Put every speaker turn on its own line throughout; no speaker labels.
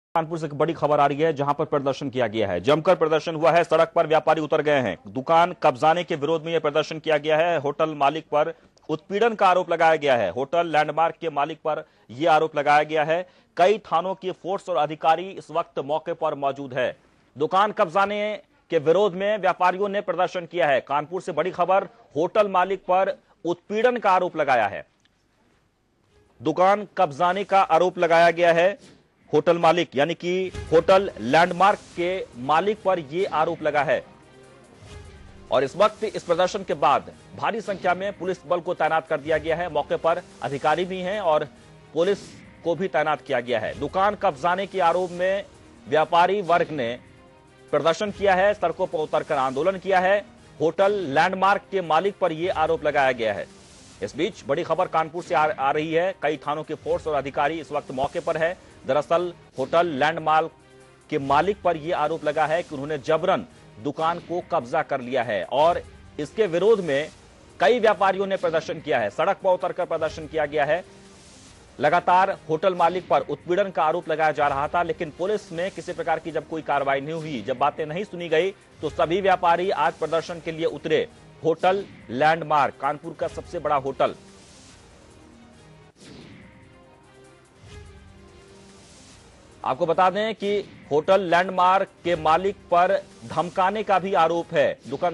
कानपुर से एक बड़ी खबर आ रही है जहां पर प्रदर्शन किया गया है। जमकर प्रदर्शन हुआ है, सड़क पर व्यापारी उतर गए हैं। दुकान कब्जाने के विरोध में यह प्रदर्शन किया गया है। होटल मालिक पर उत्पीड़न का आरोप लगाया गया है। होटल लैंडमार्क के मालिक पर यह आरोप लगाया गया है। कई थानों की फोर्स और अधिकारी इस वक्त मौके पर मौजूद है। दुकान कब्जाने के विरोध में व्यापारियों ने प्रदर्शन किया है। कानपुर से बड़ी खबर, होटल मालिक पर उत्पीड़न का आरोप लगाया है। दुकान कब्जाने का आरोप लगाया गया है। होटल मालिक यानी कि होटल लैंडमार्क के मालिक पर यह आरोप लगा है। और इस वक्त इस प्रदर्शन के बाद भारी संख्या में पुलिस बल को तैनात कर दिया गया है। मौके पर अधिकारी भी हैं और पुलिस को भी तैनात किया गया है। दुकान कब्जाने के आरोप में व्यापारी वर्ग ने प्रदर्शन किया है, सड़कों पर उतरकर आंदोलन किया है। होटल लैंडमार्क के मालिक पर यह आरोप लगाया गया है। इस बीच बड़ी खबर कानपुर से आ रही है। कई थानों के फोर्स और अधिकारी इस वक्त मौके पर है। दरअसल होटल लैंडमार्क के मालिक पर यह आरोप लगा है कि उन्होंने जबरन दुकान को कब्जा कर लिया है और इसके विरोध में कई व्यापारियों ने प्रदर्शन किया है। सड़क पर उतरकर प्रदर्शन किया गया है। लगातार होटल मालिक पर उत्पीड़न का आरोप लगाया जा रहा था, लेकिन पुलिस में किसी प्रकार की जब कोई कार्रवाई नहीं हुई, जब बातें नहीं सुनी गई, तो सभी व्यापारी आज प्रदर्शन के लिए उतरे। होटल लैंडमार्क, कानपुर का सबसे बड़ा होटल, आपको बता दें कि होटल लैंडमार्क के मालिक पर धमकाने का भी आरोप है। दुकान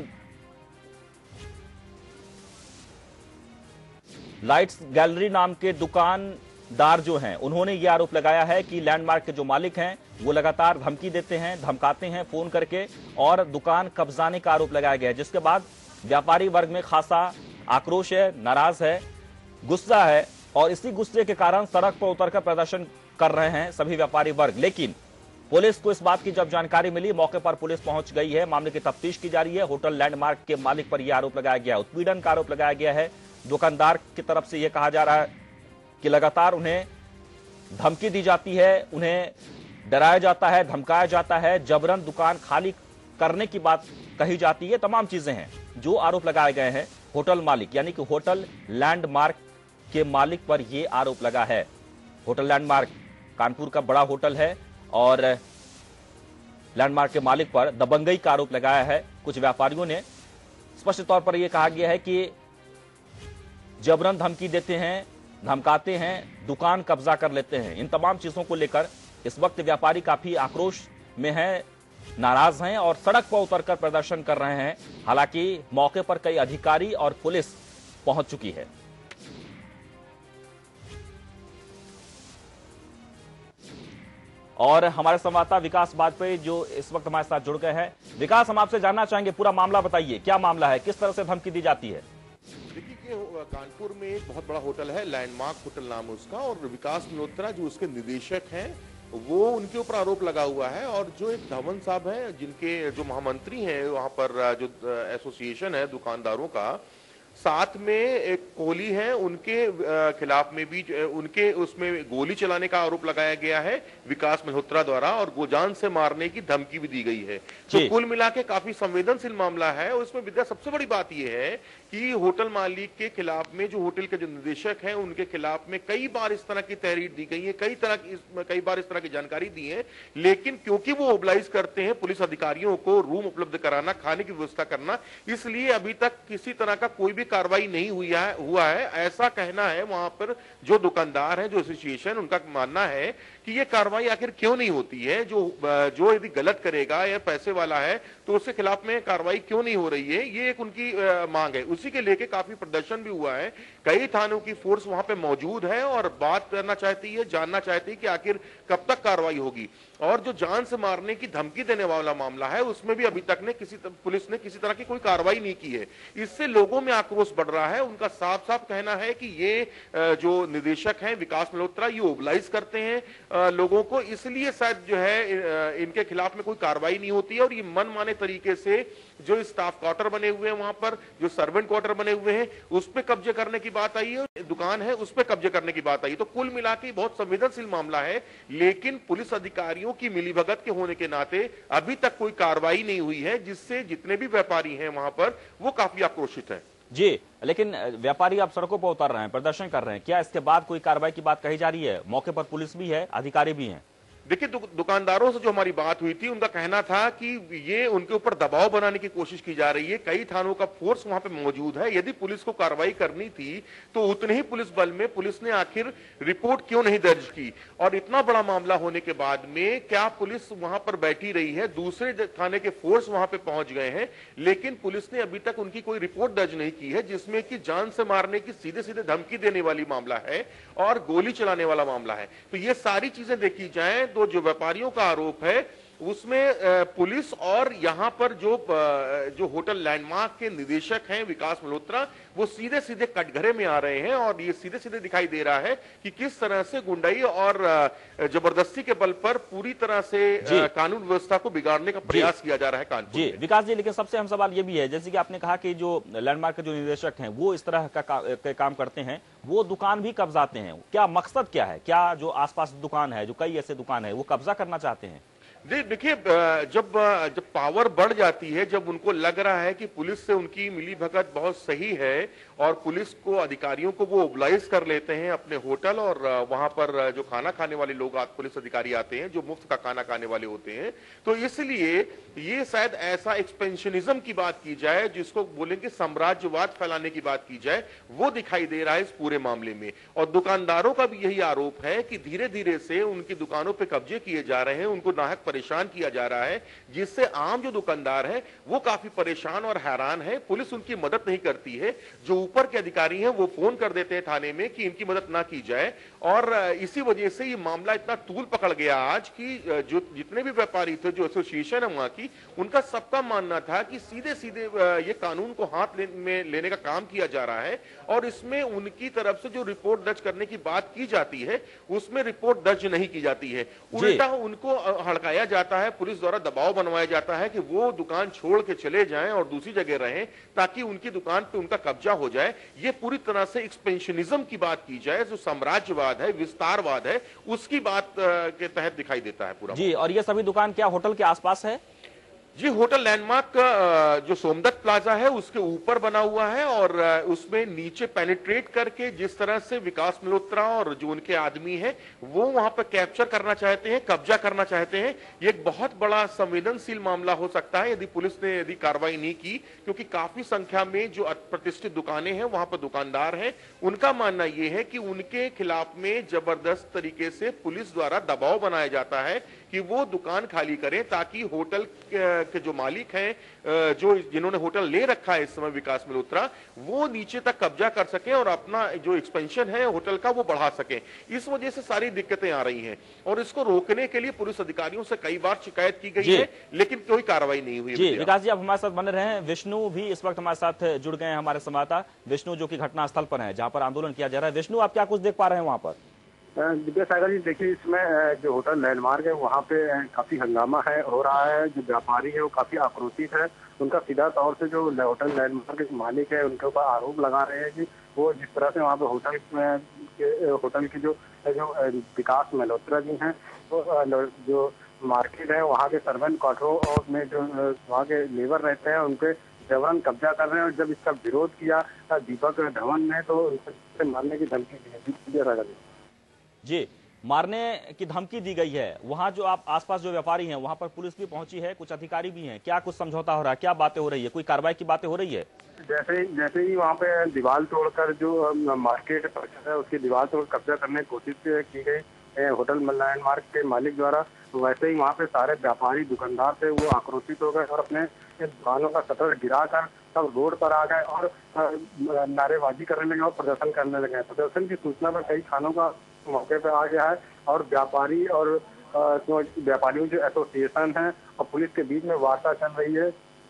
लाइट्स गैलरी नाम के दुकानदार जो हैं, उन्होंने यह आरोप लगाया है कि लैंडमार्क के जो मालिक हैं वो लगातार धमकी देते हैं, धमकाते हैं फोन करके और दुकान कब्जाने का आरोप लगाया गया है। जिसके बाद व्यापारी वर्ग में खासा आक्रोश है, नाराज है, गुस्सा है और इसी गुस्से के कारण सड़क पर उतरकर प्रदर्शन कर रहे हैं सभी व्यापारी वर्ग। लेकिन पुलिस को इस बात की जब जानकारी मिली, मौके पर पुलिस पहुंच गई है। मामले की तफ्तीश की जा रही है। होटल लैंडमार्क के मालिक पर यह आरोप लगाया गया है, उत्पीड़न का आरोप लगाया गया है। दुकानदार की तरफ से यह कहा जा रहा है कि लगातार उन्हें धमकी दी जाती है, उन्हें डराया जाता है, धमकाया जाता है, जबरन दुकान खाली करने की बात कही जाती है। तमाम चीजें हैं जो आरोप लगाए गए हैं। होटल मालिक यानी कि होटल लैंडमार्क के मालिक पर यह आरोप लगा है। होटल लैंडमार्क कानपुर का बड़ा होटल है और लैंडमार्क के मालिक पर दबंगई का आरोप लगाया है। कुछ व्यापारियों ने स्पष्ट तौर पर यह कहा गया है कि जबरन धमकी देते हैं, धमकाते हैं, दुकान कब्जा कर लेते हैं। इन तमाम चीजों को लेकर इस वक्त व्यापारी काफी आक्रोश में हैं, नाराज हैं और सड़क पर उतरकर प्रदर्शन कर रहे हैं। हालांकि मौके पर कई अधिकारी और पुलिस पहुंच चुकी है। और हमारे संवाददाता विकास वाजपेयी जो इस वक्त हमारे साथ जुड़ गए हैं। विकास, हम आपसे जानना चाहेंगे, पूरा मामला बताइए, क्या मामला है, किस तरह से धमकी दी जाती है?
देखिए, कानपुर में एक बहुत बड़ा होटल है, लैंडमार्क होटल नाम है उसका, और विकास मल्होत्रा जो उसके निदेशक हैं वो उनके ऊपर आरोप लगा हुआ है। और जो एक धवन साहब हैं, जिनके जो महामंत्री हैं वहां पर, जो एसोसिएशन है दुकानदारों का, साथ में एक कोहली है, उनके खिलाफ में भी उनके उसमें गोली चलाने का आरोप लगाया गया है विकास मल्होत्रा द्वारा और गोजान से मारने की धमकी भी दी गई है। तो कुल मिला के काफी संवेदनशील मामला है। उसमें विद्या सबसे बड़ी बात यह है कि होटल मालिक के खिलाफ में, जो होटल के जो निदेशक हैं उनके खिलाफ में कई बार इस तरह की तहरीर दी गई है, कई बार इस तरह की जानकारी दी है, लेकिन क्योंकि वो ओबलाइज करते हैं पुलिस अधिकारियों को रूम उपलब्ध कराना, खाने की व्यवस्था करना, इसलिए अभी तक किसी तरह का कोई भी कार्रवाई नहीं हुआ है ऐसा कहना है वहां पर जो दुकानदार है, जो एसोसिएशन, उनका मानना है कि ये कार्रवाई आखिर क्यों नहीं होती है। जो यदि गलत करेगा या पैसे वाला है तो उसके खिलाफ में कार्रवाई क्यों नहीं हो रही है, ये एक उनकी मांग है। उसी के लेके काफी प्रदर्शन भी हुआ है। कई थानों की फोर्स वहां पे मौजूद है और बात करना चाहती है, जानना चाहती है कि आखिर कब तक कार्रवाई होगी। और जो जान से मारने की धमकी देने वाला मामला है उसमें भी अभी तक पुलिस ने किसी तरह की कोई कार्रवाई नहीं की है। इससे लोगों में आक्रोश बढ़ रहा है। उनका साफ साफ कहना है कि ये जो निदेशक हैं विकास मल्होत्रा, ये ओबलाइज करते हैं लोगों को, इसलिए शायद जो है इनके खिलाफ में कोई कार्रवाई नहीं होती है। और ये मनमाने तरीके से जो स्टाफ क्वार्टर बने हुए हैं वहां पर, जो सर्वेंट क्वार्टर बने हुए हैं, उस पर कब्जे करने की बात आई है, दुकान है उस पर कब्जे करने की बात आई। तो कुल मिला के बहुत संवेदनशील मामला है, लेकिन पुलिस अधिकारियों की मिलीभगत के होने के नाते अभी तक कोई कार्रवाई नहीं हुई है, जिससे जितने भी व्यापारी हैं वहां पर वो काफी आक्रोशित हैं।
जी, लेकिन व्यापारी आप सड़कों पर उतर रहे हैं, प्रदर्शन कर रहे हैं, क्या इसके बाद कोई कार्रवाई की बात कही जा रही है? मौके पर पुलिस भी है, अधिकारी भी हैं।
देखिए दुकानदारों से जो हमारी बात हुई थी उनका कहना था कि ये उनके ऊपर दबाव बनाने की कोशिश की जा रही है। कई थानों का फोर्स वहां पे मौजूद है। यदि पुलिस को कार्रवाई करनी थी तो उतने ही पुलिस बल में पुलिस ने आखिर रिपोर्ट क्यों नहीं दर्ज की? और इतना बड़ा मामला होने के बाद में क्या पुलिस वहां पर बैठी रही है? दूसरे थाने के फोर्स वहां पे पहुंच गए हैं, लेकिन पुलिस ने अभी तक उनकी कोई रिपोर्ट दर्ज नहीं की है, जिसमें कि जान से मारने की सीधे सीधे धमकी देने वाली मामला है और गोली चलाने वाला मामला है। तो ये सारी चीजें देखी जाए तो जो व्यापारियों का आरोप है उसमें पुलिस और यहां पर जो होटल लैंडमार्क के निदेशक हैं विकास मल्होत्रा, वो सीधे सीधे कटघरे में आ रहे हैं और ये सीधे सीधे दिखाई दे रहा है कि किस तरह से गुंडाई और जबरदस्ती के बल पर पूरी तरह से कानून व्यवस्था को बिगाड़ने का प्रयास किया जा रहा है कानपुर
जी।
में।
विकास जी, लेकिन सबसे अहम सवाल ये भी है, जैसे कि आपने कहा कि जो लैंडमार्क के जो निदेशक हैं वो इस तरह का काम करते हैं, वो दुकान भी कब्जाते हैं। क्या मकसद क्या है? क्या जो आसपास दुकान है, जो कई ऐसे दुकान है, वो कब्जा करना चाहते हैं?
देखिए जब पावर बढ़ जाती है, जब उनको लग रहा है कि पुलिस से उनकी मिली भगत बहुत सही है और पुलिस को अधिकारियों को वो ओबलाइज कर लेते हैं अपने होटल और वहां पर जो खाना खाने वाले लोग पुलिस अधिकारी आते हैं जो मुफ्त का खाना खाने वाले होते हैं, तो इसलिए ये शायद ऐसा एक्सपेंशनिज्म की बात की जाए, जिसको बोलेंगे साम्राज्यवाद फैलाने की बात की जाए, वो दिखाई दे रहा है इस पूरे मामले में। और दुकानदारों का भी यही आरोप है कि धीरे धीरे से उनकी दुकानों पर कब्जे किए जा रहे हैं, उनको नाहक परेशान किया जा रहा है, जिससे आम जो दुकानदार है वो काफी परेशान और हैरान है। पुलिस उनकी मदद नहीं करती है। जो ऊपर के अधिकारी हैं वो फोन कर देते हैं थाने में कि इनकी मदद ना की जाए, और इसी वजह से ये मामला इतना तूल पकड़ गया आज कि जो जितने भी व्यापारी थे, जो एसोसिएशन है वहां की, उनका सबका मानना था कि सीधे सीधे ये कानून को हाथ में लेने का काम किया जा रहा है और इसमें उनकी तरफ से जो रिपोर्ट दर्ज करने की बात की जाती है उसमें रिपोर्ट दर्ज नहीं की जाती है। उल्टा उनको हड़काया जाता है, पुलिस द्वारा दबाव बनवाया जाता है कि वो दुकान छोड़ के चले जाएं और दूसरी जगह रहें ताकि उनकी दुकान पे उनका कब्जा हो जाए। ये पूरी तरह से एक्सपेंशनिज्म की बात की जाए, जो साम्राज्यवाद है, विस्तारवाद है, उसकी बात के तहत दिखाई देता है पूरा
जी। और ये सभी दुकान क्या होटल के आसपास है?
जी, होटल लैंडमार्क का जो सोमदत्त प्लाजा है उसके ऊपर बना हुआ है और उसमें नीचे पेनिट्रेट करके जिस तरह से विकास मल्होत्रा और जो उनके आदमी हैं वो वहां पर कैप्चर करना चाहते हैं, कब्जा करना चाहते हैं, ये एक बहुत बड़ा संवेदनशील मामला हो सकता है यदि पुलिस ने कार्रवाई नहीं की, क्योंकि काफी संख्या में जो प्रतिष्ठित दुकानें हैं वहां पर दुकानदार हैं, उनका मानना यह है कि उनके खिलाफ में जबरदस्त तरीके से पुलिस द्वारा दबाव बनाया जाता है कि वो दुकान खाली करें ताकि होटल के जो मालिक हैं, जो जिन्होंने होटल ले रखा है इस समय विकास मल्होत्रा, वो नीचे तक कब्जा कर सकें और अपना जो एक्सपेंशन है होटल का वो बढ़ा सकें। इस वजह से सारी दिक्कतें आ रही हैं और इसको रोकने के लिए पुलिस अधिकारियों से कई बार शिकायत की गई है, लेकिन कोई कार्रवाई नहीं हुई।
जी विकास जी, आप हमारे साथ बने रहे हैं। विष्णु भी इस वक्त हमारे साथ जुड़ गए हैं, हमारे संवाददाता विष्णु, जो कि घटनास्थल पर है जहां पर आंदोलन किया जा रहा है। विष्णु, आप क्या कुछ देख पा रहे हैं वहां पर?
विद्यासागर जी, देखिए इसमें जो होटल लैंडमार्क है वहाँ पे काफी हंगामा हो रहा है। जो व्यापारी है वो काफी आक्रोशित है। उनका सीधा तौर से जो होटल लैंडमार्क के मालिक है उनके ऊपर आरोप लगा रहे हैं कि वो जिस तरह से वहाँ पे होटल की जो विकास मल्होत्रा जी हैं, तो जो मार्केट है वहाँ के सर्वेंट क्वार्टरों में जो वहाँ के लेबर रहते हैं उनपे जबरन कब्जा कर रहे हैं। और जब इसका विरोध किया दीपक धवन ने तो उनसे मारने की धमकी दी।
जी, मारने की धमकी दी गई है। वहां जो आप आसपास जो व्यापारी हैं वहां पर पुलिस भी पहुंची है, कुछ अधिकारी भी हैं। क्या कुछ समझौता हो रहा है? क्या बातें हो रही है? कोई कार्रवाई की बातें हो रही है?
जैसे ही वहाँ पे दीवार तोड़कर जो मार्केट है उसकी दीवार तोड़ कब्जा करने की कोशिश की गई होटल लैंडमार्क के मालिक द्वारा, वैसे ही वहाँ पे सारे व्यापारी दुकानदार थे वो आक्रोशित हो गए और अपने दुकानों का शटर गिराकर सब रोड पर आ गए और नारेबाजी करने लगे और प्रदर्शन करने लगे। प्रदर्शन की सूचना पर कई थानों का मौके पे आ गया है और व्यापारी और व्यापारियों जो एसोसिएशन है और पुलिस के बीच में वार्ता चल रही है।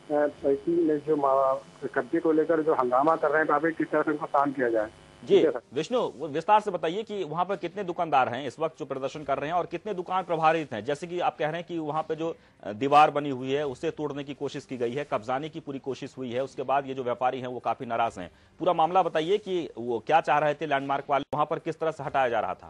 जो कब्जे को लेकर जो हंगामा कर रहे हैं किस तरह से उनको शांत किया जाए।
जी विष्णु, विस्तार से बताइए कि वहां पर कितने दुकानदार हैं इस वक्त जो प्रदर्शन कर रहे हैं और कितने दुकान प्रभावित हैं? जैसे कि आप कह रहे हैं कि वहां पे जो दीवार बनी हुई है उसे तोड़ने की कोशिश की गई है, कब्जाने की पूरी कोशिश हुई है, उसके बाद ये जो व्यापारी हैं वो काफी नाराज हैं। पूरा मामला बताइए कि वो क्या चाह रहे थे लैंडमार्क वाले, वहां पर किस तरह से हटाया जा रहा था?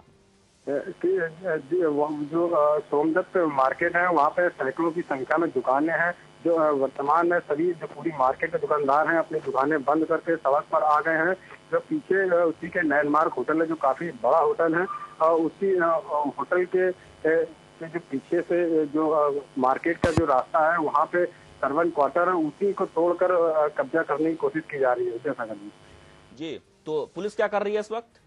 जो सोमदत्त मार्केट है वहाँ पे सैकड़ों की संख्या में दुकानें हैं। जो वर्तमान में सभी जो पूरी मार्केट के दुकानदार हैं अपनी दुकानें बंद करके सड़क पर आ गए हैं। जो पीछे उसी के लैंडमार्क होटल है जो काफी बड़ा होटल है, उसी होटल के के जो पीछे से जो मार्केट का जो रास्ता है वहाँ पे सर्वेंट क्वार्टर है, उसी को तोड़कर कब्जा करने की कोशिश की जा रही है सागर जी।
जी, तो पुलिस क्या कर रही है इस वक्त?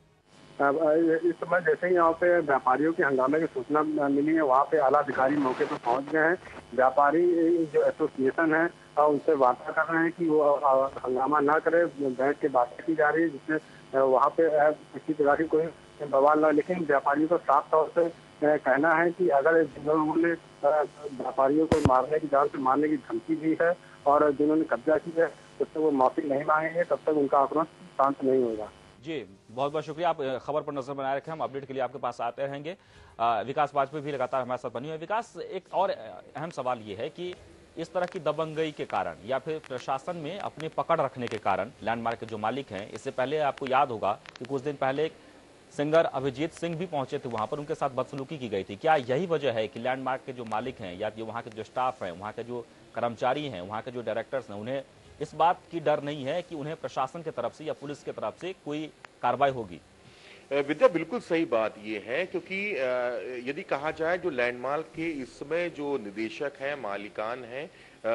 इस समय जैसे ही यहाँ पे व्यापारियों के हंगामे की सूचना मिली है, वहाँ पे आला अधिकारी मौके पर पहुँच गए हैं। व्यापारी जो एसोसिएशन है उनसे वार्ता कर रहे हैं कि वो हंगामा ना करे, बैठ के बातें की जा रही है जिससे वहाँ पे किसी प्रकार की कोई बवाल ना। लेकिन व्यापारियों को साफ तौर से कहना है कि अगर जिन लोगों ने व्यापारियों को मारने की, जान से मारने की धमकी दी है और जिन्होंने कब्जा की है, तब तक वो माफी नहीं मांगेंगे, तब तक उनका आक्रोश शांत नहीं होगा।
जी, बहुत बहुत शुक्रिया। आप खबर पर नजर बनाए रखें, हम अपडेट के लिए आपके पास आते रहेंगे। विकास वाजपेयी भी लगातार हमारे साथ बनी हुई है। विकास, एक और अहम सवाल ये है कि इस तरह की दबंगई के कारण या फिर प्रशासन में अपनी पकड़ रखने के कारण लैंडमार्क के जो मालिक हैं, इससे पहले आपको याद होगा कि कुछ दिन पहले सिंगर अभिजीत सिंह भी पहुंचे थे वहां पर, उनके साथ बदसलूकी की गई थी। क्या यही वजह है कि लैंडमार्क के जो मालिक हैं या वहां के जो स्टाफ हैं, वहां के जो कर्मचारी हैं, वहां के जो डायरेक्टर्स हैं, उन्हें इस बात की डर नहीं है कि उन्हें प्रशासन की तरफ से या पुलिस की तरफ से कोई कार्रवाई होगी?
विद्या, बिल्कुल सही बात ये है, क्योंकि यदि कहा जाए जो लैंडमार्क के इस समय जो निदेशक हैं, मालिकान हैं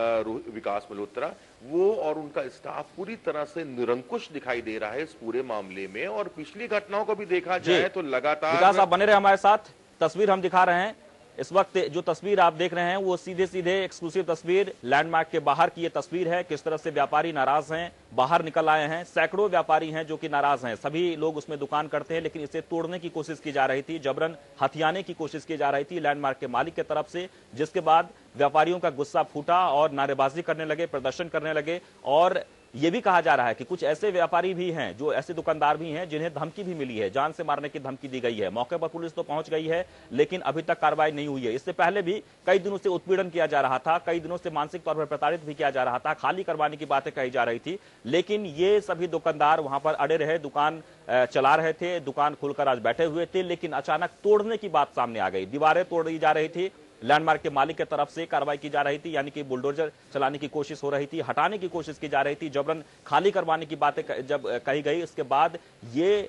विकास मल्होत्रा, वो और उनका स्टाफ पूरी तरह से निरंकुश दिखाई दे रहा है इस पूरे मामले में। और पिछली घटनाओं को भी देखा जाए तो लगातार
विकास, आप बने रहे हमारे साथ। तस्वीर हम दिखा रहे हैं इस वक्त। जो तस्वीर आप देख रहे हैं वो सीधे सीधे एक्सक्लूसिव तस्वीर लैंडमार्क के बाहर की ये तस्वीर है। किस तरह से व्यापारी नाराज हैं, बाहर निकल आए हैं। सैकड़ों व्यापारी हैं जो कि नाराज हैं। सभी लोग उसमें दुकान करते हैं, लेकिन इसे तोड़ने की कोशिश की जा रही थी, जबरन हथियाने की कोशिश की जा रही थी लैंडमार्क के मालिक की तरफ से, जिसके बाद व्यापारियों का गुस्सा फूटा और नारेबाजी करने लगे, प्रदर्शन करने लगे। और यह भी कहा जा रहा है कि कुछ ऐसे व्यापारी भी हैं, जो ऐसे दुकानदार भी हैं जिन्हें धमकी भी मिली है, जान से मारने की धमकी दी गई है। मौके पर पुलिस तो पहुंच गई है, लेकिन अभी तक कार्रवाई नहीं हुई है। इससे पहले भी कई दिनों से उत्पीड़न किया जा रहा था, कई दिनों से मानसिक तौर पर प्रताड़ित भी किया जा रहा था, खाली करवाने की बातें कही जा रही थी। लेकिन ये सभी दुकानदार वहां पर अड़े रहे, दुकान चला रहे थे, दुकान खोलकर आज बैठे हुए थे। लेकिन अचानक तोड़ने की बात सामने आ गई, दीवारें तोड़ दी जा रही थी। लैंडमार्क के मालिक की तरफ से कार्रवाई की जा रही थी, यानी कि बुलडोजर चलाने की कोशिश हो रही थी, हटाने की कोशिश की जा रही थी, जबरन खाली करवाने की बातें जब कही गई, इसके बाद ये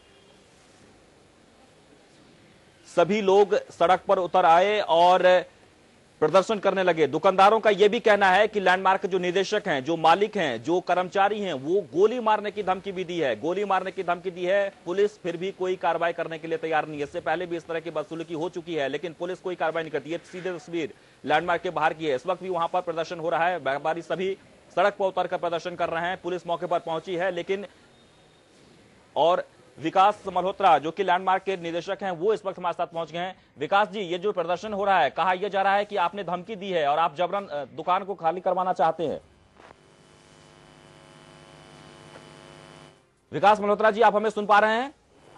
सभी लोग सड़क पर उतर आए और प्रदर्शन करने लगे। दुकानदारों का यह भी कहना है कि लैंडमार्क के जो निदेशक हैं, जो मालिक हैं, जो कर्मचारी हैं, वो गोली मारने की धमकी भी दी है, गोली मारने की धमकी दी है। पुलिस फिर भी कोई कार्रवाई करने के लिए तैयार नहीं है। इससे पहले भी इस तरह की बदसलूकी हो चुकी है, लेकिन पुलिस कोई कार्रवाई नहीं करती है। सीधे तस्वीर लैंडमार्क के बाहर की है। इस वक्त भी वहां पर प्रदर्शन हो रहा है, व्यापारी सभी सड़क पर उतरकर प्रदर्शन कर रहे हैं। पुलिस मौके पर पहुंची है, लेकिन और विकास मल्होत्रा जो कि लैंडमार्क के निदेशक हैं, वो इस वक्त हमारे साथ पहुंच गए हैं। विकास जी, ये जो प्रदर्शन हो रहा है, कहा यह जा रहा है कि आपने धमकी दी है और आप जबरन दुकान को खाली करवाना चाहते हैं। विकास मल्होत्रा जी, आप हमें सुन पा रहे हैं?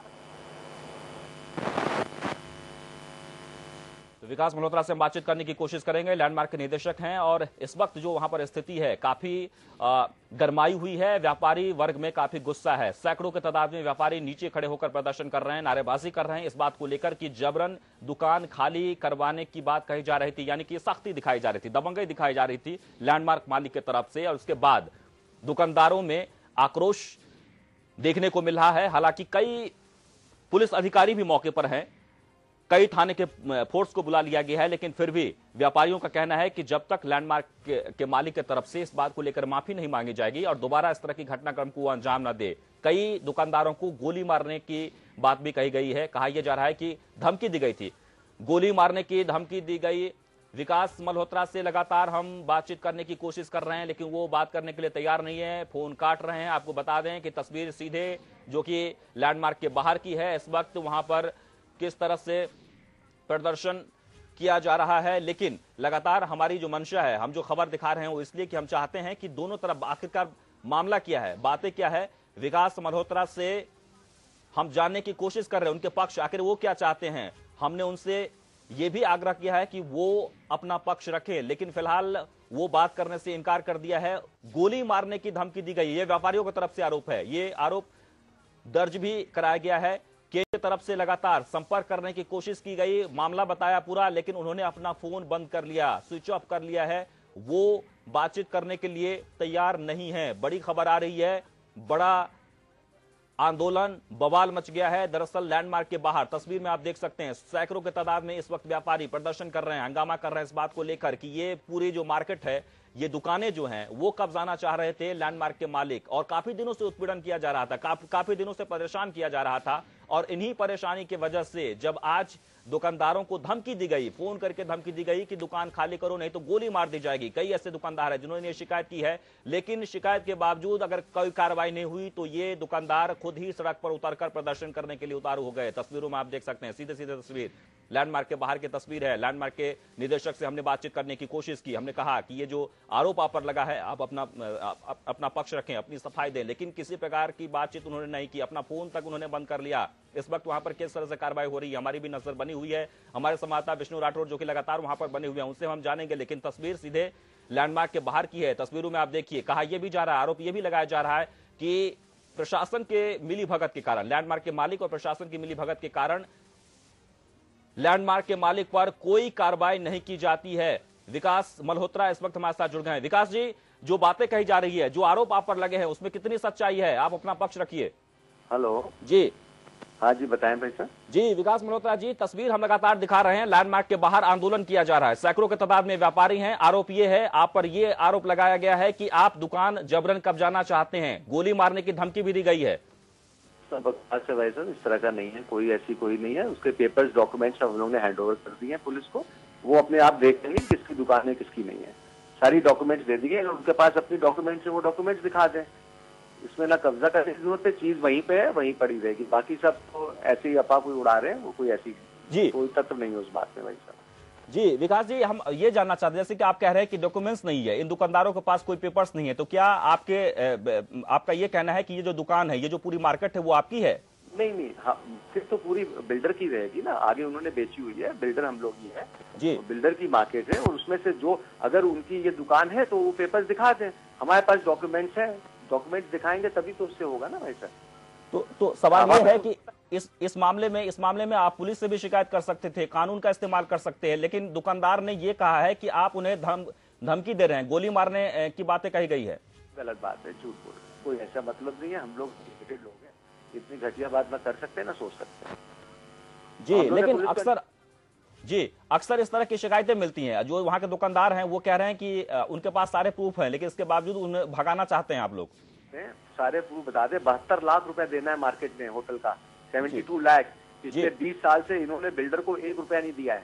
विकास मल्होत्रा से हम बातचीत करने की कोशिश करेंगे। लैंडमार्क के निदेशक हैं और इस वक्त जो वहां पर स्थिति है काफी गरमाई हुई है। व्यापारी वर्ग में काफी गुस्सा है। सैकड़ों के तादाद में व्यापारी नीचे खड़े होकर प्रदर्शन कर रहे हैं, नारेबाजी कर रहे हैं इस बात को लेकर कि जबरन दुकान खाली करवाने की बात कही जा रही थी, यानी कि सख्ती दिखाई जा रही थी, दबंगई दिखाई जा रही थी लैंडमार्क मालिक की तरफ से। और उसके बाद दुकानदारों में आक्रोश देखने को मिल रहा है। हालांकि कई पुलिस अधिकारी भी मौके पर हैं, कई थाने के फोर्स को बुला लिया गया है, लेकिन फिर भी व्यापारियों का कहना है कि जब तक लैंडमार्क के मालिक की तरफ से इस बात को लेकर माफी नहीं मांगी जाएगी और दोबारा इस तरह की घटनाक्रम को अंजाम न दे, कई दुकानदारों को गोली मारने की बात भी कही गई है। कहा यह जा रहा है कि धमकी दी गई थी, गोली मारने की धमकी दी गई। विकास मल्होत्रा से लगातार हम बातचीत करने की कोशिश कर रहे हैं, लेकिन वो बात करने के लिए तैयार नहीं है, फोन काट रहे हैं। आपको बता दें कि तस्वीर सीधे जो कि लैंडमार्क के बाहर की है। इस वक्त वहां पर किस तरह से प्रदर्शन किया जा रहा है, लेकिन लगातार हमारी जो मंशा है, हम जो खबर दिखा रहे हैं वो इसलिए कि हम चाहते हैं कि दोनों तरफ आखिरकार मामला क्या है, बातें क्या है। विकास मल्होत्रा से हम जानने की कोशिश कर रहे हैं उनके पक्ष, आखिर वो क्या चाहते हैं। हमने उनसे ये भी आग्रह किया है कि वो अपना पक्ष रखें, लेकिन फिलहाल वो बात करने से इनकार कर दिया है। गोली मारने की धमकी दी गई, ये व्यापारियों की तरफ से आरोप है। ये आरोप दर्ज भी कराया गया है। केंद्र की तरफ से लगातार संपर्क करने की कोशिश की गई, मामला बताया पूरा, लेकिन उन्होंने अपना फोन बंद कर लिया, स्विच ऑफ कर लिया है। वो बातचीत करने के लिए तैयार नहीं है। बड़ी खबर आ रही है, बड़ा आंदोलन, बवाल मच गया है। दरअसल लैंडमार्क के बाहर तस्वीर में आप देख सकते हैं सैकड़ों के तादाद में इस वक्त व्यापारी प्रदर्शन कर रहे हैं, हंगामा कर रहे हैं इस बात को लेकर कि ये पूरी जो मार्केट है, ये दुकानें जो हैं वो कब्जाना चाह रहे थे लैंडमार्क के मालिक, और काफी दिनों से उत्पीड़न किया जा रहा था, काफी दिनों से परेशान किया जा रहा था। और इन्हीं परेशानी की वजह से जब आज दुकानदारों को धमकी दी गई, फोन करके धमकी दी गई कि दुकान खाली करो नहीं तो गोली मार दी जाएगी। कई ऐसे दुकानदार हैं जिन्होंने शिकायत की है, लेकिन शिकायत के बावजूद अगर कोई कार्रवाई नहीं हुई तो ये दुकानदार खुद ही सड़क पर उतरकर प्रदर्शन करने के लिए उतारू हो गए। तस्वीरों में आप देख सकते हैं, सीधे सीधे तस्वीर लैंडमार्क के बाहर की तस्वीर है। लैंडमार्क के निदेशक से हमने बातचीत करने की कोशिश की, हमने कहा कि ये जो आरोप आप पर लगा है आप अपना पक्ष रखें, अपनी सफाई दें, लेकिन किसी प्रकार की बातचीत उन्होंने नहीं की, अपना फोन तक उन्होंने बंद कर लिया। इस वक्त वहां पर किस तरह से कार्रवाई हो रही है हमारी भी नजर बनी हुई है। हमारे संवाददाता विष्णु राठौर जो कि लगातार वहां पर बने हुए हैं उनसे हम जानेंगे, लेकिन तस्वीर सीधे लैंडमार्क के बाहर की है। तस्वीरों में आप देखिए, कहा यह भी जा रहा है, आरोप यह भी लगाया जा रहा है कि प्रशासन के मिलीभगत के कारण, लैंडमार्क के मालिक और प्रशासन की मिलीभगत के कारण लैंडमार्क के मालिक पर कोई कार्रवाई नहीं की जाती है। विकास मल्होत्रा इस वक्त हमारे साथ जुड़ गए हैं। विकास जी, जो बातें कही जा रही है, जो आरोप आप पर लगे हैं, उसमें कितनी सच्चाई है? आप अपना पक्ष रखिए।
हेलो
जी।
हाँ जी, बताएं भाई साहब।
जी विकास मल्होत्रा जी, तस्वीर हम लगातार दिखा रहे हैं, लैंडमार्क के बाहर आंदोलन किया जा रहा है, सैकड़ों के तादाद में व्यापारी हैं। आरोप ये है, आप पर ये आरोप लगाया गया है कि आप दुकान जबरन कब्जाना चाहते हैं, गोली मारने की धमकी भी दी गई है।
सब अच्छा भाई साहब, इस तरह का नहीं है, कोई नहीं है। उसके पेपर्स डॉक्यूमेंट्स हम लोगों ने हैंड ओवर कर दिए हैं पुलिस को, वो अपने आप देख लेंगे किसकी दुकान है किसकी नहीं है। सारी डॉक्यूमेंट्स दे दिए, अगर उनके पास अपनी डॉक्यूमेंट्स है वो डॉक्यूमेंट्स दिखा दें। इसमें ना कब्जा करने की जरूरत है, चीज वहीं पे है, वहीं पड़ी रहेगी। बाकी सब तो ऐसे ही अफवाह कोई उड़ा रहे हैं, वो कोई ऐसी कोई तत्व नहीं है उस बात में भाई साहब।
जी विकास जी, हम ये जानना चाहते हैं, जैसे कि आप कह रहे हैं कि डॉक्यूमेंट्स नहीं है, इन दुकानदारों के पास कोई पेपर्स नहीं है, तो क्या आपका ये कहना है कि ये जो दुकान है, ये जो पूरी मार्केट है वो आपकी है?
नहीं, हाँ, फिर तो पूरी बिल्डर की रहेगी ना, आगे उन्होंने बेची हुई है, बिल्डर हम लोग ही है जी, तो बिल्डर की मार्केट है। और उसमें से जो अगर उनकी ये दुकान है तो वो पेपर्स दिखा दें, हमारे पास डॉक्यूमेंट्स है, डॉक्यूमेंट्स दिखाएंगे तभी तो उससे होगा ना भाई साहब।
तो सवाल ये है कि इस मामले में आप पुलिस से भी शिकायत कर सकते थे, कानून का इस्तेमाल कर सकते हैं, लेकिन दुकानदार ने ये कहा है कि आप उन्हें धमकी दे रहे हैं, गोली मारने की बातें कही गई है।
गलत बात है, झूठ बोल रहे, कोई ऐसा मतलब नहीं है। हम लोग एजुकेटेड लोग हैं, इतनी घटिया बात ना कर सकते ना सोच सकते हैं
जी। लेकिन अक्सर इस तरह की शिकायतें मिलती हैं, जो वहां के दुकानदार हैं वो कह रहे हैं कि उनके पास सारे प्रूफ हैं, लेकिन इसके बावजूद उन्हें भगाना चाहते हैं आप लोग।
सारे प्रूफ बता दे, 72 लाख रुपए देना है मार्केट में होटल का, 72 लाख। पिछले 20 साल से इन्होंने बिल्डर को 1 रुपया नहीं दिया है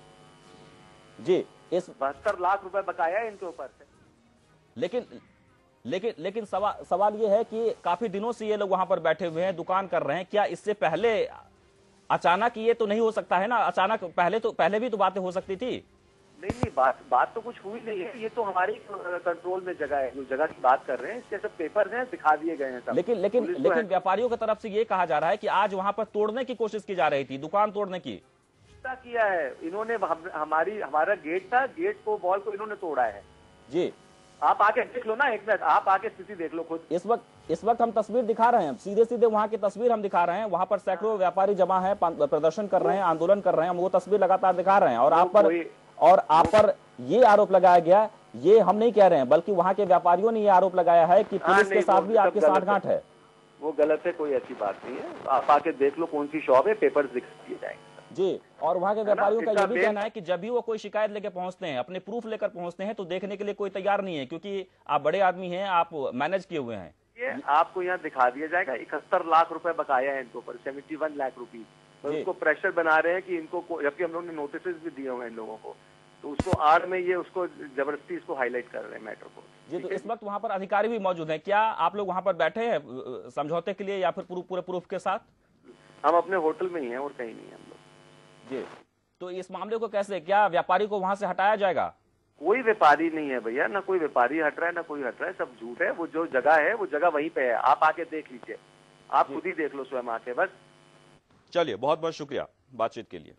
जी। इस
72 लाख रुपए बकाया है इनके ऊपर से।
लेकिन सवाल ये है कि काफी दिनों से ये लोग वहां पर बैठे हुए हैं, दुकान कर रहे हैं, क्या इससे पहले अचानक ये तो नहीं हो सकता है ना? अचानक पहले भी तो बातें हो सकती थी।
नहीं, बात तो कुछ हुई नहीं है, ये तो हमारी कंट्रोल में जगह है, जो जगह की बात कर रहे हैं, इसके सब पेपर हैं, दिखा दिए गए हैं सब।
लेकिन व्यापारियों की तरफ से ये कहा जा रहा है कि आज वहां पर तोड़ने की कोशिश की जा रही थी, दुकान तोड़ने की।
क्या किया है इन्होंने? हमारा गेट था, गेट को, वॉल को इन्होंने तोड़ा है
जी।
आप आके देख लो ना, एक मिनट आप आके स्थिति देख लो खुद।
इस वक्त हम तस्वीर दिखा रहे हैं, सीधे वहां की तस्वीर हम दिखा रहे हैं, वहां पर सैकड़ों व्यापारी जमा है, प्रदर्शन कर रहे हैं, आंदोलन कर रहे हैं, हम वो तस्वीर लगातार दिखा रहे हैं। और आप पर ये आरोप लगाया गया, ये हम नहीं कह रहे हैं, बल्कि वहां के व्यापारियों ने ये आरोप लगाया है कि पुलिस के साथ भी आपकी साठगांठ है।
वो गलत है, कोई ऐसी बात नहीं है। आप आके देख लो कौन सी शॉप है, पेपर्स दिखा दिए जाएंगे
जी। और वहां के व्यापारियों का यह भी कहना है कि जब भी वो कोई शिकायत लेके पहुंचते हैं, अपने प्रूफ लेकर पहुंचते हैं, तो देखने के लिए कोई तैयार नहीं है, क्योंकि आप बड़े आदमी हैं, आप मैनेज किए हुए हैं।
ये आपको यहाँ दिखा दिया जाएगा, 71 लाख रुपए बकाया है इनके ऊपर, 71 लाख रुपीज। तो उसको प्रेशर बना रहे हैं कि इनको, जबकि हम लोगों ने नोटिस भी दिए हुए हैं इन लोगों को, तो उसको आड़ में ये उसको जबरदस्ती इसको हाईलाइट कर रहे हैं मैटर को
जी। तो इस वक्त वहां पर अधिकारी भी मौजूद हैं, क्या आप लोग वहां पर बैठे हैं समझौते के लिए या फिर पूरे प्रूफ के साथ?
हम अपने होटल में ही हैं और कहीं नहीं है हम लोग
जी। तो इस मामले को कैसे, क्या व्यापारी को वहां से हटाया जाएगा?
कोई व्यापारी नहीं है भैया, ना कोई व्यापारी हट रहा है ना कोई हट रहा है, सब झूठ है। वो जो जगह है वो जगह वहीं पे है, आप आके देख लीजिए, आप खुद ही देख लो स्वयं आके बस।
चलिए, बहुत बहुत शुक्रिया बातचीत के लिए।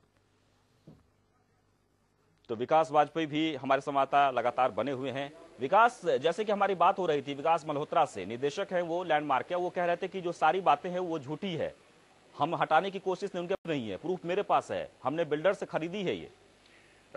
तो विकास वाजपेयी भी हमारे संवाददाता लगातार बने हुए हैं। विकास, जैसे कि हमारी बात हो रही थी विकास मल्होत्रा से, निदेशक हैं वो लैंडमार्क के, वो कह रहे थे कि जो सारी बातें हैं वो झूठी है, हम हटाने की कोशिश नहीं, उनके नहीं है, प्रूफ मेरे पास है, हमने बिल्डर से खरीदी है ये।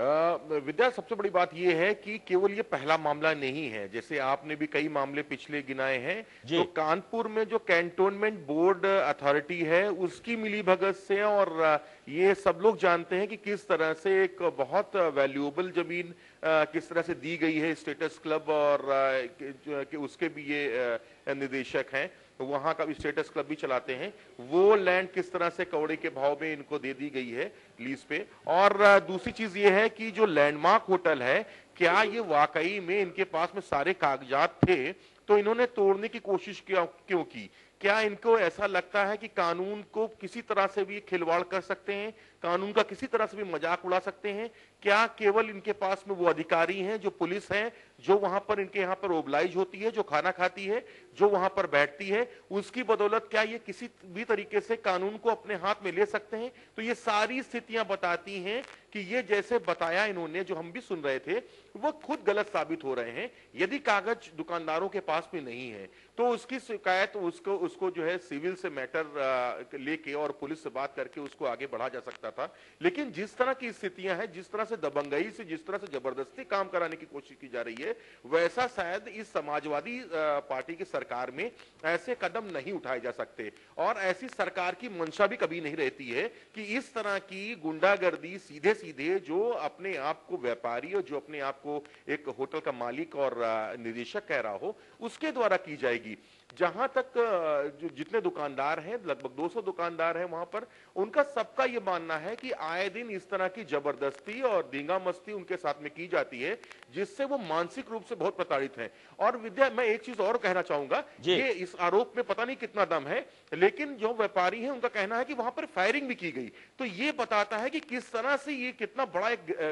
विद्या, सबसे बड़ी बात यह है कि केवल ये पहला मामला नहीं है। जैसे आपने भी कई मामले पिछले गिनाए हैं, तो कानपुर में जो कैंटोनमेंट बोर्ड अथॉरिटी है उसकी मिलीभगत से, और ये सब लोग जानते हैं कि किस तरह से एक बहुत वैल्यूएबल जमीन किस तरह से दी गई है स्टेटस क्लब, और कि उसके भी ये निदेशक हैं, वहां का भी स्टेटस क्लब भी चलाते हैं। वो लैंड किस तरह से कौड़े के भाव में इनको दे दी गई है लीज पे। और दूसरी चीज ये है कि जो लैंडमार्क होटल है, क्या ये वाकई में इनके पास में सारे कागजात थे, तो इन्होंने तोड़ने की कोशिश क्यों की? क्या इनको ऐसा लगता है कि कानून को किसी तरह से भी खिलवाड़ कर सकते हैं, कानून का किसी तरह से भी मजाक उड़ा सकते हैं? क्या केवल इनके पास में वो अधिकारी हैं, जो पुलिस हैं, जो वहां पर इनके यहाँ पर ओबलाइज होती है, जो खाना खाती है, जो वहां पर बैठती है, उसकी बदौलत क्या ये किसी भी तरीके से कानून को अपने हाथ में ले सकते हैं? तो ये सारी स्थितियां बताती हैं कि ये जैसे बताया इन्होंने, जो हम भी सुन रहे थे, वो खुद गलत साबित हो रहे हैं। यदि कागज दुकानदारों के पास में नहीं है तो उसकी शिकायत उसको जो है सिविल से मैटर लेके और पुलिस से बात करके उसको आगे बढ़ा जा सकता था। लेकिन जिस तरह की स्थितियां हैं, जिस तरह से दबंगई से, जिस तरह से जबरदस्ती काम कराने की कोशिश की जा रही है, वैसा शायद इस समाजवादी पार्टी की सरकार में ऐसे कदम नहीं उठाए जा सकते। और ऐसी सरकार की मंशा भी कभी नहीं रहती है कि इस तरह की गुंडागर्दी सीधे सीधे जो अपने आप को व्यापारी और जो अपने आप को एक होटल का मालिक और निदेशक कह रहा हो, उसके द्वारा की जाएगी। जहां तक जो जितने दुकानदार हैं, लगभग 200 दुकानदार हैं वहां पर, उनका सबका ये मानना है कि आए दिन इस तरह की जबरदस्ती और दींगा मस्ती उनके साथ में की जाती है, जिससे वो मानसिक रूप से बहुत प्रताड़ित हैं। और विद्या, मैं एक चीज और कहना चाहूंगा, ये इस आरोप में पता नहीं कितना दम है, लेकिन जो व्यापारी हैं उनका कहना है कि वहां पर फायरिंग भी की गई। तो ये बताता है कि किस तरह से ये कितना बड़ा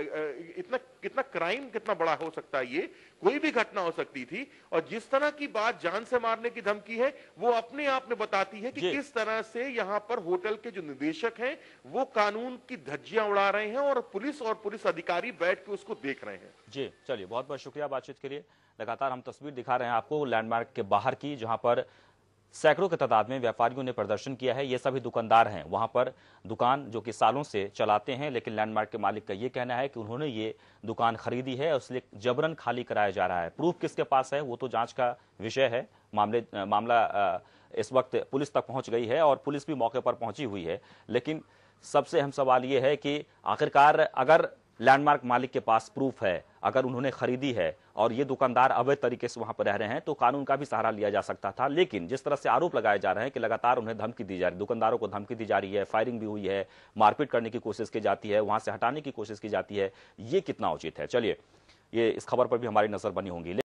कितना क्राइम कितना बड़ा हो सकता है, ये कोई भी घटना हो सकती थी। और जिस तरह की बात जान से मारने की धमकी है, वो अपने आप में बताती है कि किस तरह से यहाँ पर होटल के जो निदेशक हैं वो कानून की धज्जियां उड़ा रहे हैं और पुलिस अधिकारी बैठ के उसको देख रहे हैं।
जी, चलिए, बहुत बहुत शुक्रिया बातचीत के लिए। लगातार हम तस्वीर दिखा रहे हैं आपको लैंडमार्क के बाहर की, जहां पर सैकड़ों की तादाद में व्यापारियों ने प्रदर्शन किया है। ये सभी दुकानदार हैं, वहां पर दुकान जो कि सालों से चलाते हैं, लेकिन लैंडमार्क के मालिक का ये कहना है कि उन्होंने ये दुकान खरीदी है, इसलिए जबरन खाली कराया जा रहा है। प्रूफ किसके पास है वो तो जांच का विषय है। मामला इस वक्त पुलिस तक पहुंच गई है और पुलिस भी मौके पर पहुंची हुई है। लेकिन सबसे अहम सवाल ये है कि आखिरकार अगर लैंडमार्क मालिक के पास प्रूफ है, अगर उन्होंने खरीदी है और ये दुकानदार अवैध तरीके से वहां पर रह रहे हैं, तो कानून का भी सहारा लिया जा सकता था। लेकिन जिस तरह से आरोप लगाए जा रहे हैं कि लगातार उन्हें धमकी दी जा रही है, दुकानदारों को धमकी दी जा रही है, फायरिंग भी हुई है, मारपीट करने की कोशिश की जाती है, वहां से हटाने की कोशिश की जाती है, ये कितना उचित है? चलिए, ये इस खबर पर भी हमारी नजर बनी होंगी।